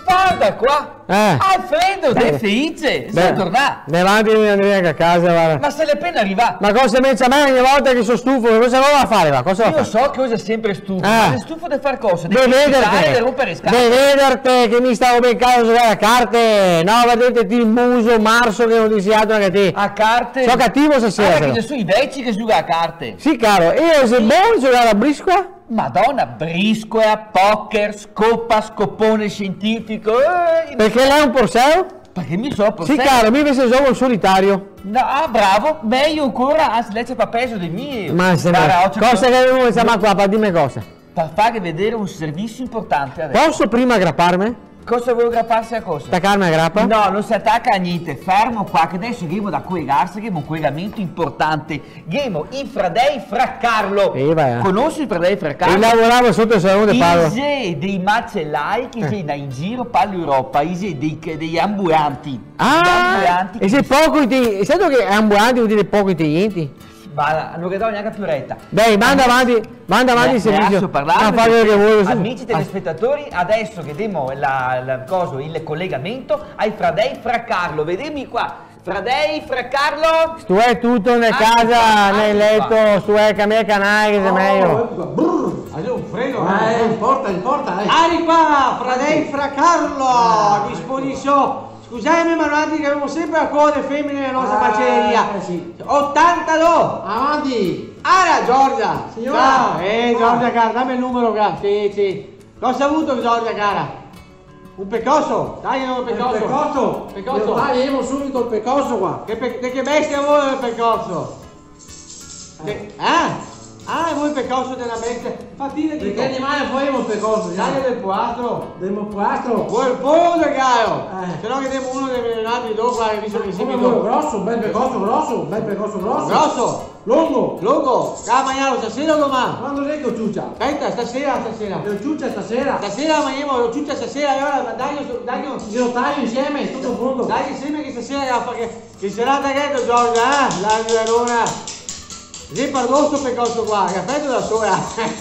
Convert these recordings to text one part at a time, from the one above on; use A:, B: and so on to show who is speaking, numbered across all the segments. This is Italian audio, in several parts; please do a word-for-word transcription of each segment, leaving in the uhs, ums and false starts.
A: Guarda qua!
B: Eh.
A: Alfredo,
B: Beh.
A: sei felice? Sei tornato?
B: Davanti mi andrei anche a casa, guarda.
A: Ma se l'è appena arrivato?
B: Ma cosa pensa a me ogni volta che sono stufo? Cosa vuoi a fare? Va? Cosa
A: Io
B: va a fare?
A: so che usa sempre stufo,
B: Ah.
A: ma sei stufo di fare cosa? Di
B: Devi
A: criticare, di
B: vederti,
A: rompere scatole.
B: devi vederti che mi stavo beccando a giocare a carte. No, vedete il muso, marzo che non ti sia altro che te.
A: A carte?
B: Sono cattivo stasera.
A: Ah,
B: però.
A: che sono i vecchi che giocano a carte.
B: Sì, caro, io se buono giocare a briscola?
A: Madonna, briscola, poker, scoppa, scopone scientifico. Eh,
B: Perché lei è un porseo?
A: Perché mi so
B: Sì, caro, mi invece gioco il solitario.
A: No, ah, bravo, meglio ancora, anzi lei c'è più peso di me.
B: Ma se
A: Guarda,
B: ne...
A: oggi-
B: Cosa che non siamo qua, per dimmi cosa.
A: Per fare vedere un servizio importante adesso.
B: Posso prima aggrapparmi?
A: Cosa vuoi aggrapparsi a cosa?
B: Attaccarmi a grappa?
A: No, non si attacca a niente, fermo qua, che adesso andiamo da collegarsi, che è un collegamento importante. Andiamo i fradei fra Carlo.
B: E vai, eh.
A: Conosci i fradei fra
B: E
A: Carlo?
B: lavoravo sotto il salone di Paolo.
A: Ise dei macellai che
B: Eh.
A: sono in giro per l'Europa, ise dei, degli ambulanti. Gli
B: Ah,
A: ambulanti
B: e se poco intelligenti, sai che ambulanti vuol dire poco intelligenti?
A: Ma non vedo neanche più retta.
B: Dai, manda avanti, manda avanti il
A: Ne- ne
B: servizio.
A: lascio parlare,
B: Ah, fai quello che vuoi. su.
A: amici
B: Ah,
A: telespettatori, adesso che diamo la, la coso, il collegamento ai fradei fra Carlo. Vedemi qua, fradei fra Carlo.
B: Tu è tutto nel
A: Ah,
B: casa,
A: ah,
B: nel
A: ah,
B: letto, tu è cambia canale che sei meglio.
C: Allora, un freno,
D: Eh, importa, importa, eh.
C: Ari qua, Fradei fra Carlo, a disposizione. Scusami, ma noi che abbiamo sempre la coda femmine nella nostra
D: Ah,
C: macelleria.
D: eh, sì.
C: ottantadue.
D: Avanti!
C: Ara, Giorgia.
D: Signora.
C: Ciao. Eh, Giorgia
D: Ah.
C: cara, dammi il numero, cara. Sì, sì. Cosa ha avuto, Giorgia cara? Un percosso? Dai, un percosso.
D: Il percosso!
C: Percosso.
D: Io tagliamo subito il percosso qua!
C: Che, pe- che bestia vuole il percosso? Che- Ah? Ah, vuoi il percosso della bestia? Fatine di
D: Perché animale faremo il percosso?
C: Taglia del quattro.
D: Demo quattro!
C: Vuoi il pollo, caro?
D: Eh.
C: Se no che diamo uno dei milenati dopo, hai visto che si
D: Come
C: mi
D: quello grosso, un bel percosso grosso, un bel percosso grosso!
C: Grosso!
D: Lungo!
C: Lungo! Cara mangiamo stasera o domani?
D: Quando sei con ciuccia?
C: Aspetta, stasera, stasera.
D: Con ciuccia stasera!
C: Stasera mangiamo lo ciuccia stasera, e ora dai, dai,
D: Io lo taglio insieme, tutto pronto!
C: dai insieme che stasera che, che serata che è, Giorgia, eh? La verona. Sì, perdosso per questo qua, che affetto da sola.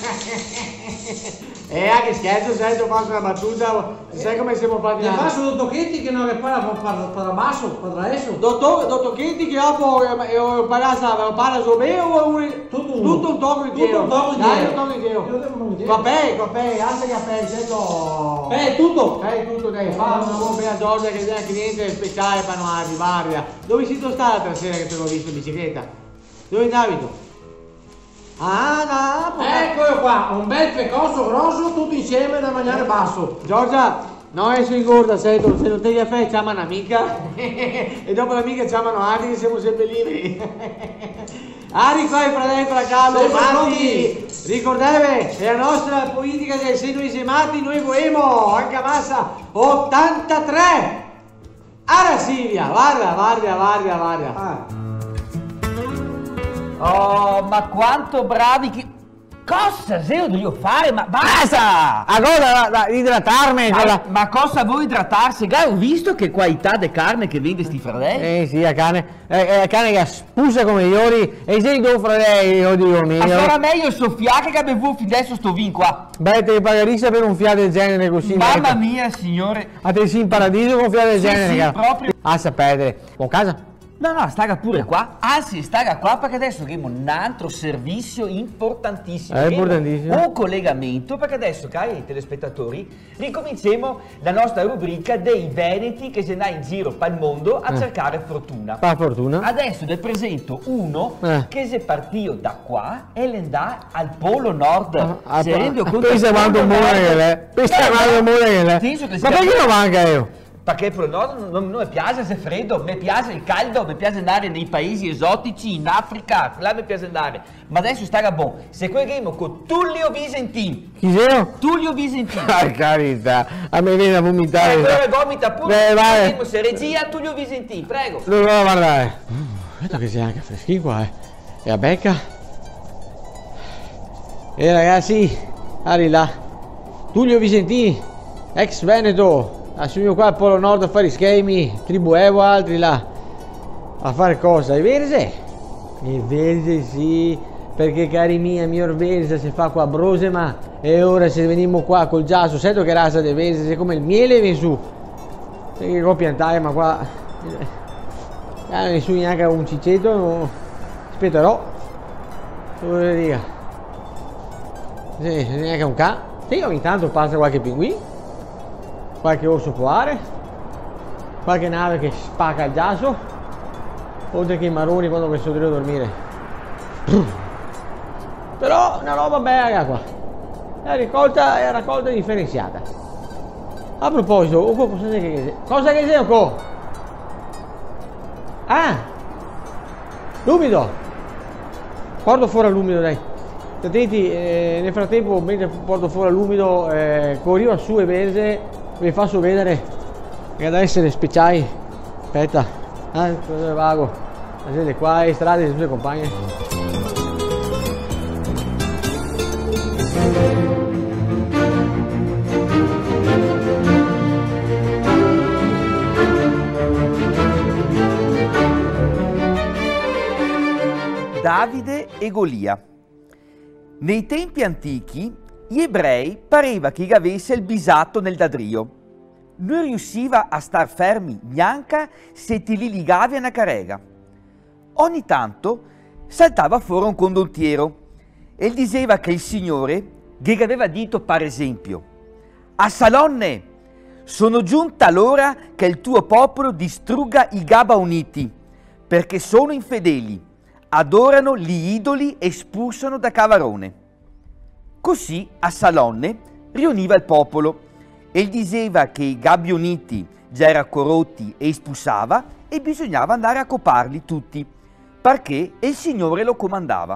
C: Eh, che scherzo, sai, tu faccio una battuta, sai come siamo fatti?
D: Ti faccio due tocchetti che non repara per basso, per adesso!
C: Dottor, dottor Chetti che dopo ho imparato a fare bene o un,
D: Tutto un-
C: tutto un tocco intero?
D: tutto un tocco
C: Dai,
D: intero.
C: un tocco intero.
D: Io devo un intero.
C: Caffè, caffè, altri caffè, certo.
D: Eh, tutto!
C: Eh, tutto, dai, fa una buona bella Giorgia che è cliente speciale per noi, di Varia. Dove siete stata l'altra sera che te l'ho visto in bicicletta? Dove andavi tu? Ah, no, perché-
D: Eccolo qua, un bel percosso grosso, tutto insieme da mangiare basso!
C: Giorgia, no, è ingorda, sei tu, se non te caffè chiama un'amica e dopo l'amica chiamano Ari che siamo sempre liberi. Ari qua i fratelli fra Carlo,
D: Sempre
C: Matti, ricordate, è la nostra politica dei senoisemati, noi vogliamo anche a massa ottantatré. Ara Silvia, guarda, guarda, guarda, guarda.
D: Ah.
A: Oh, ma quanto bravi che... Cosa se io devo fare? Ma basta!
B: A cosa da, da idratarmi? con
A: Ma,
B: la-
A: ma cosa vuoi idratarsi? Gai, ho visto che qualità di carne che vende sti fratelli.
B: Eh sì, la carne, eh, eh, la carne che spuzza come gli ori e se due fratelli, oddio mio.
A: Ancora meglio il soffiache che abbiamo fin adesso sto vin qua.
B: Beh, te pagarissa per un fiato del genere così.
A: Mamma
B: ecco.
A: mia, signore.
B: A te sì in paradiso con un fiato del
A: Sì,
B: genere,
A: sì,
B: cara.
A: proprio.
B: Ah, sapete. Buon casa?
A: No, no, staga pure qua. Anzi, staga qua perché adesso abbiamo un altro servizio importantissimo.
B: Eh,
A: Abbiamo
B: importantissimo.
A: Un collegamento perché adesso, cari telespettatori, ricominciamo la nostra rubrica dei veneti che se ne in giro per il mondo a
B: Eh.
A: cercare fortuna.
B: Per fortuna.
A: Adesso vi presento uno
B: Eh.
A: che si è partito da qua e le andà al Polo Nord.
B: Ah,
A: si
B: ah,
A: rende conto?
B: pensa
A: al
B: quanto
A: Polo
B: muore
A: Nord?
B: che l'è. Pensa
A: Eh,
B: quanto
A: no.
B: muore che l'è.
A: Penso che
B: Ma
A: sia-
B: perché non manca io?
A: Perché il Polo Nord non, non, non mi piace se è freddo, mi piace il caldo, mi piace andare nei paesi esotici, in Africa, là mi piace andare. Ma adesso sta buono, se colleghiamo con Tullio Visentin.
B: Chi sei?
A: Tullio Visentin.
B: Per carità, a me viene a vomitare.
A: Eh, quello gomita pure.
B: Beh, vai.
A: Vediamo se regia Tullio Visentin, prego.
B: Lo devo guardare. Vedo che sia anche freschino qua, eh. E a becca. E ragazzi, ari là. Tullio Visentini, ex Veneto. Assumo qua al Polo Nord a fare i schemi. Tribù Evo, altri là. A fare cosa? Il Verse? Il Verse sì. Perché cari miei, miglior Verse si fa qua a Brosema. E ora se venimmo qua col giasso, sento che razza deve essere, se come il miele viene su. Perché che può piantare, ma qua eh, non è su neanche un cicetto, no. Aspetterò. Dove dica? Sì, neanche un ca. Sì, ogni tanto passa qualche pinguino, qualche orso polare, qualche nave che spacca il giasso, oltre che i maroni quando mi sono a dormire. Però una roba bella qua. La raccolta è una raccolta differenziata. A proposito, oh, cosa che cosa che sei qua? Ah! L'umido! Porto fuori l'umido, dai. Attenti, eh, nel frattempo, mentre porto fuori l'umido, eh, corrivo su e verde, vi faccio vedere che ad essere speciali. Aspetta, ah, dove vago? La gente qua, le strade, le sue compagne.
A: Davide e Golia. Nei tempi antichi, gli ebrei pareva che gli avesse il bisatto nel dadrio. Non riusciva a star fermi neanche se ti li ligavi a una carrega. Ogni tanto saltava fuori un condottiero e gli diceva che il Signore gli aveva detto, per esempio: a Salonne, sono giunta l'ora che il tuo popolo distrugga i Gabaoniti, perché sono infedeli, adorano gli idoli e espulsano da Cavarone. Così a Salonne riuniva il popolo e gli diceva che i Gabioniti già erano corrotti e espulsava e bisognava andare a coparli tutti, perché il Signore lo comandava.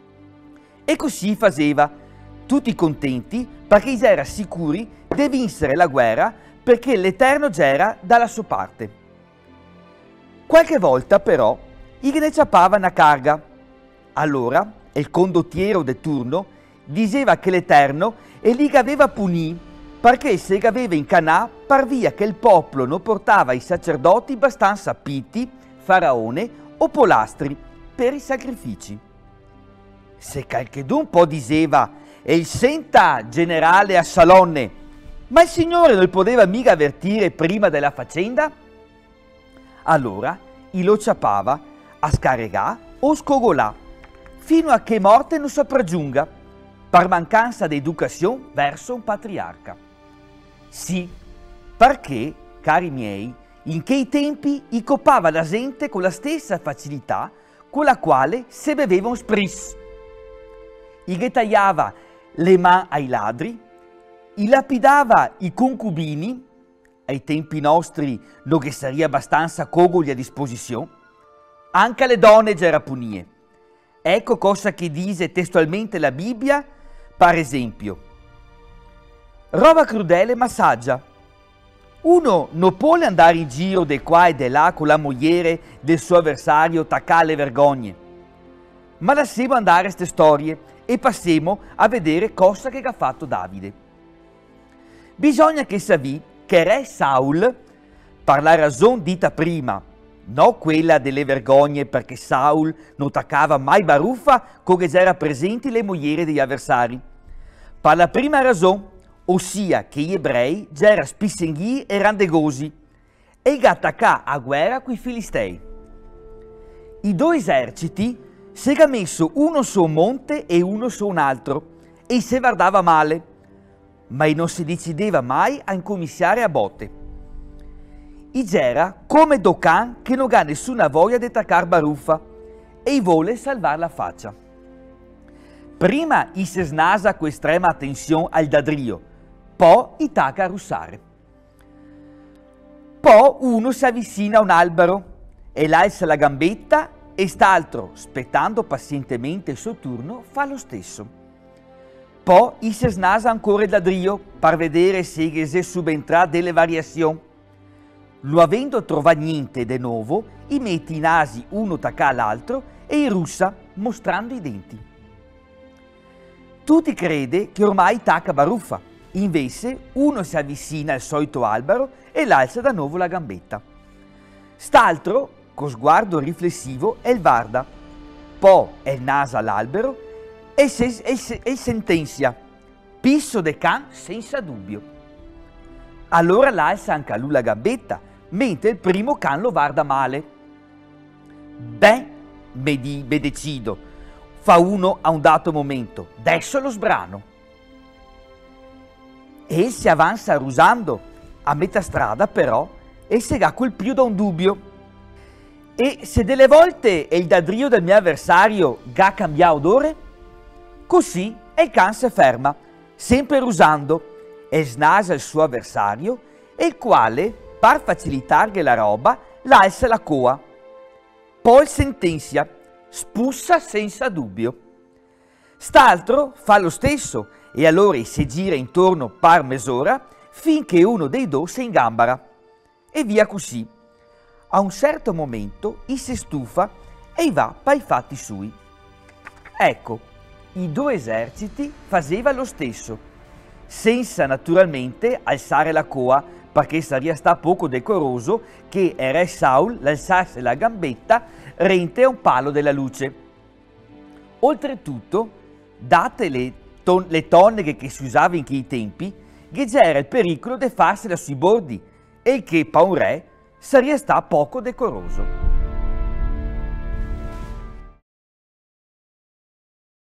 A: E così faceva, tutti contenti, perché già erano sicuri di vincere la guerra, perché l'Eterno già era dalla sua parte. Qualche volta però gli ne ciappava una carga. Allora il condottiero de turno diceva che l'Eterno e li aveva punì, perché se aveva in Canà par via che il popolo non portava i sacerdoti abbastanza pitti, faraone o polastri per i sacrifici. Se qualchedun po' diceva e il senta generale a Salonne, ma il Signore non poteva mica avvertire prima della faccenda? Allora gli lo ciappava a scarregà o scogolà, fino a che morte non sopraggiunga, per mancanza di educazione verso un patriarca. Sì, perché, cari miei, in quei tempi i copava la gente con la stessa facilità con la quale se beveva un spritz. Gli tagliava le mani ai ladri, gli lapidava i concubini, ai tempi nostri non che sarebbe abbastanza cogoli a disposizione, anche alle donne già era punie. Ecco cosa che dice testualmente la Bibbia, per esempio. Roba crudele ma saggia. Uno non può andare in giro di qua e di là con la mogliere del suo avversario taccare le vergogne. Ma lasciamo andare queste storie e passiamo a vedere cosa che ha fatto Davide. Bisogna che sapi che re Saul, per la ragione dita prima, non quella delle vergogne perché Saul non attaccava mai baruffa come già era presenti le mogliere degli avversari, per la prima ragione, ossia che gli ebrei già erano spissenghi e randegosi e gli attaccà a guerra coi filistei. I due eserciti si era messo uno su un monte e uno su un altro e si guardava male, ma non si decideva mai a incominciare a botte. I c'era come Docan che non ha nessuna voglia di attaccare baruffa e i vuole salvare la faccia. Prima i si snasa con estrema attenzione al dadrio, poi i tacca a russare. Poi uno si avvicina a un albero e l'alza la gambetta e st'altro, aspettando pazientemente il suo turno, fa lo stesso. Poi i si snasa ancora il dadrio per vedere se si subentra delle variazioni. Non avendo trovato niente di nuovo, i mette i nasi uno tacca all'altro e i russa mostrando i denti. Tutti crede che ormai tacca baruffa, invece uno si avvicina al solito albero e l'alza da nuovo la gambetta. St'altro, con sguardo riflessivo, è il varda, poi è il naso all'albero e, se, e, se, e sentenzia. pisso de can senza dubbio. Allora l'alza anche a lui la gambetta, mentre il primo can lo guarda male. Ben, me, di, me decido, fa uno a un dato momento, adesso lo sbrano. E si avanza rusando, a metà strada però, e si ga colpito da un dubbio. E se delle volte è il dadrio del mio avversario ga cambia odore, così il can si ferma, sempre rusando, e snasa il suo avversario, e il quale, per facilitargli la roba, l'alza la coa. Poi sentenzia, spussa senza dubbio. St'altro fa lo stesso, e allora si gira intorno per mezz'ora, finché uno dei due si ingambara. E via così. A un certo momento i si stufa e va per i fatti sui. Ecco, i due eserciti facevano lo stesso, senza naturalmente alzare la coa, perché sarebbe stato poco decoroso che il re Saul l'alzasse la gambetta rente a un palo della luce. Oltretutto, date le, ton le tonne che si usavano in quei tempi, c'era il pericolo di farsela sui bordi, e il che per un re sarebbe stato poco decoroso.